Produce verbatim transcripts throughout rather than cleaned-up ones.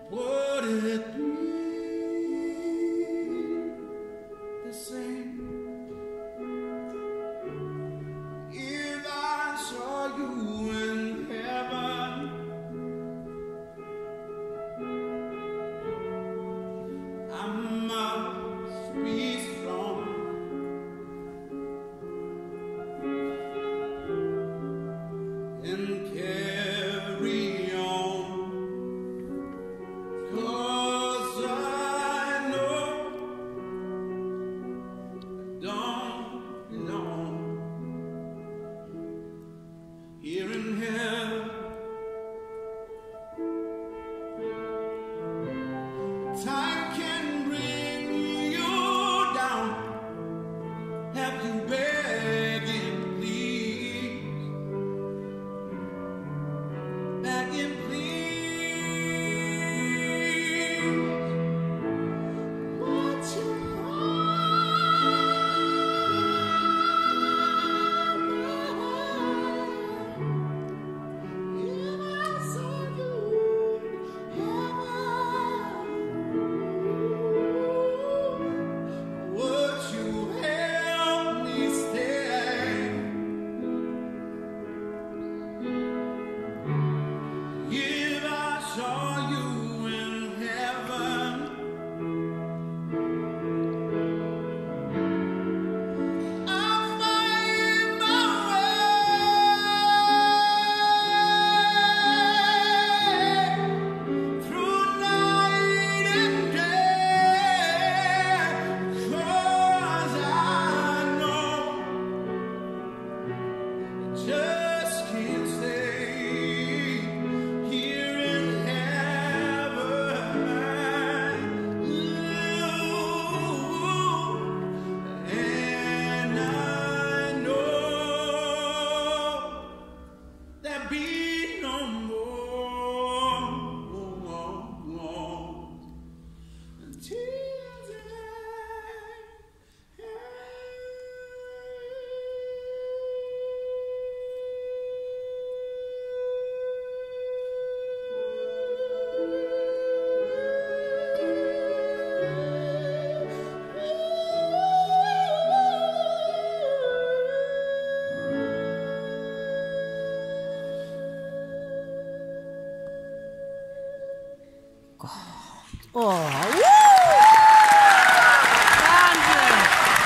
Would it be the same if I saw you in heaven? I must be strong and carry on, 'cause I know I don't belong here in hell. Time can bring you down, have you begging, please, begging, please. But you if I saw you in heaven, would you help me stay? If I saw you in heaven, I'll find my way through night and day, 'cause I know I just can't stay here in heaven. Ooh, and I know there'll be no more tears in Oh, woo! Wahnsinn!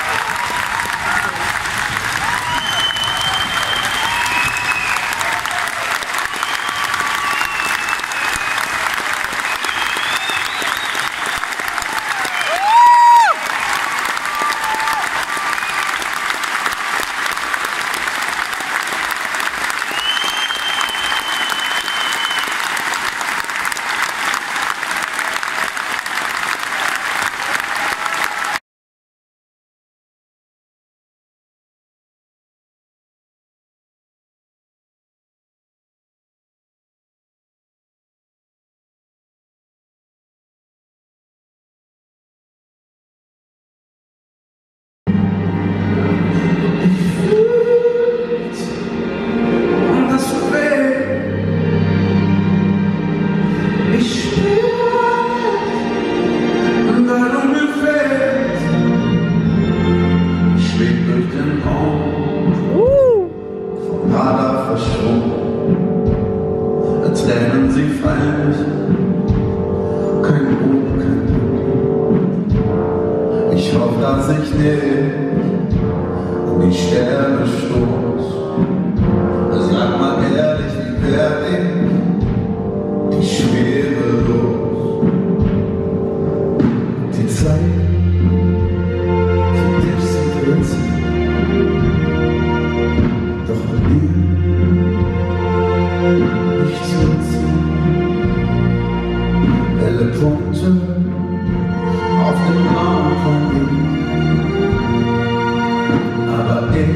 das Feld, ich spüre darum im Feld, ich schweb durch den Raum, vom Radar verschwunden, Tränen sie fallen, kein Ruhm, kein Glück. Ich hoffe, dass ich nicht an die Sterne stoß. Sag mal ehrlich, wie wär ich die Schwere los? Die Zeit, die dich sie kürzen, doch mit mir nicht zu ziehen. Helle Punkte auf dem Raum von mir, aber ich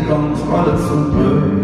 Kontrolle zurück.